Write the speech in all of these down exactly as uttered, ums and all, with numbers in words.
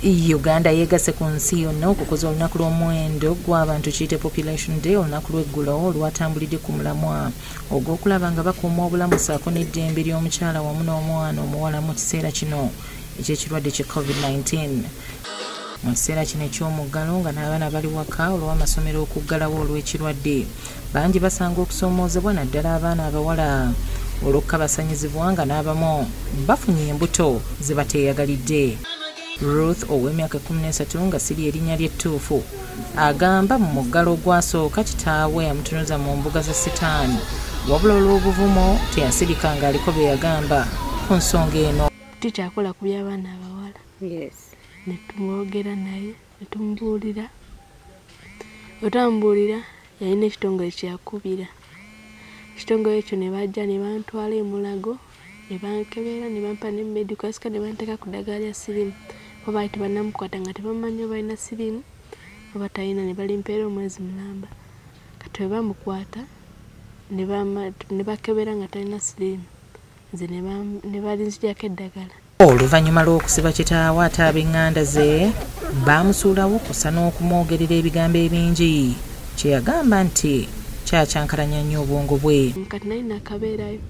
Uganda yeegase ku nsi yonna okukoza olunaku lw'omuwendo gw'abantu kiyite Population Day, olunaku lw'eggulo lwatambulidde ku mulamwa ogw'okulaba nga bakuuma obulamu ssaako n'eddembe ly'omukyala wamu n'omwana omuwala mu kiseera kino eky'ekirwadde kya covid nineteen. Mu kiseera kino eky'omuggalo nga n'abaana bali waka olw'amasomero okuggalawo olw'ekirwadde, bangi basanga okusoomoozebwa naddala abaana abawala olw'okukabasanyizibwa nga n'abamu bafunye embuto ze bateeyagalidde. Ruth ow'emyaka kumi n'esatu nga siri erinnya ly'ettuufu agamba mu muggalo ogwasooka kitaawe yamutunuza mu mbuga za sitaani, wabula olw'obuvumo teyasirika ng'aliko bye yagamba ku nsonga eno. Tukyakola ku by'abaana abawala. Yes. Ne tumwogera naye ne tumubuulira. Otambuulira yalina ekitongole kyeyakubira. Ekitongole ekyo ne bajja ne bantwala e Mulago ne bankebera ne bampa ne medical scan ne banteeka ku ddagala lya siriimu. Bo baali tebannamukwata nga tebamanyi oba alina siriimu oba talina, ne balimpeera omwezi mulamba. Kati bwe bamukwata ne bakebera nga talina siriimu, nze ne balinzijjako eddagala. Oluvannyuma lw'okusiba kitaawe ate ab'eŋŋanda ze baamusuulawo kussa n'okumwogerera ebigambo ebingi, kye yagamba nti kyakyankalanya nnyo obwongo bwe. Kati nali nakabeerayo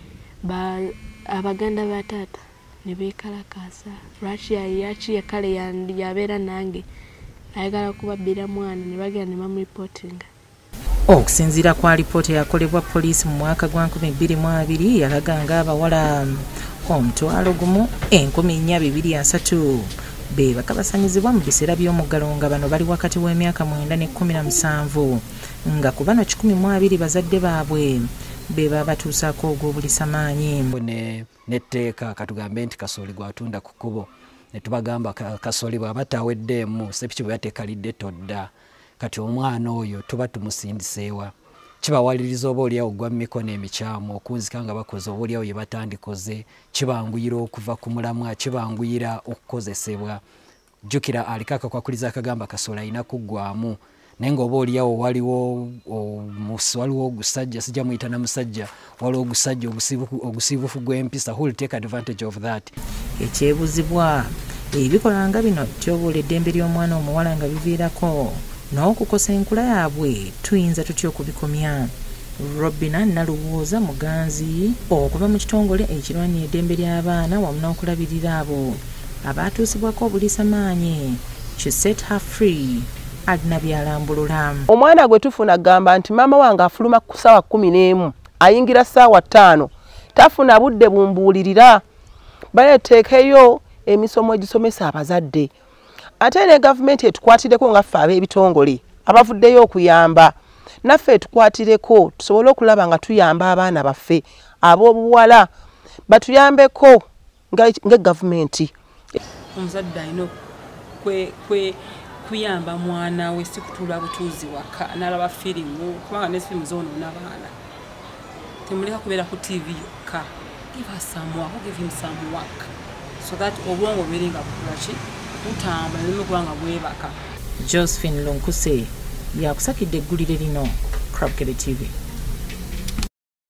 abaganda ba taata ne beekalakaasa lwaki yaki kale yabeera nange ayagala kubabbira mwana, ne bagenda ne bamuripootinga. Okusinziira kwa alipoota yakolebwa poliisi mu mwaka gwa nkumi bbiri mu abiri yalaga ng'abawala omutwalo gumu enkumi nnya bibiri asatu be bakabasanyizibwa mu biseera by'omuggalo nga bano bali wakati w'emyaka mwenda ne kkumi na musanvu, nga ku bano kikumi mu abiri bazadde baabwe be babatuusaako ogw'obulisamaanyi. N'etteeka katugambe nti kasooli gwatunda ku kkubo ne tubagamba kasooli bw'aba taweddeemu sepiki bwe yateekalidde todda. Kati omwana oyo tuba tumusindiseewa, kibawaliriza oba oliawo gwa mikono emikyamu okunzika nga bakoze oba oliawo ye batandikoze, kibanguyira okuva ku mulamwa, kibanguyira okukozesebwa. Jjukira aliko akakwakuliza akagamba kasooli alina kuggwamu, naye ng'oba oliawo waliwo waliwo ogusajja, sijja muyita na musajja, waliwo ogusajja ogusiibufu gw'empisa, who will take advantage of that. Ekyebuzibwa ebikola nga bino tyoboola eddembe ly'omwana omuwala nga biviirako n'okukosa enkula yaabwe, tuyinza tutya okubikomya? Robina Naluwooza muganzi okuva mu kitongole ekirwanya eddembe ly'abaana wamu n'okulabirira abo abaatuusibwako obulisamaanyi ki Set Her Free alina byalambulula. Omwana gwe tufuna agamba nti maama wange afuluma ku ssaawa kkumi n'emu ayingira ssaawa ttaano, tafuna budde bumbuulirira. Baleeteekeyo emisomo egisomesa abazadde. Ate ne gavumenti etukwatireko nga ffe ab'ebitongole abavuddeyo okuyamba, naffe etukwatireko tusobole okulaba nga tuyamba abaana baffe ab'obuwala, batuyambeko nga gavumenti. Omuzadde alina kuyamba mwana we, si kutuula butuuzi waka n'alaba firimu, kubanga ne firimu zoonoona abaana. Temuleka kubeera ku T V yokka. Give us some work, give him some work, so that obwongo bubeere nga bukula ki butambula ne kubanga bwebaka. Josephine Lunkuse yakusakidde eggulire lino, Crabkele T V.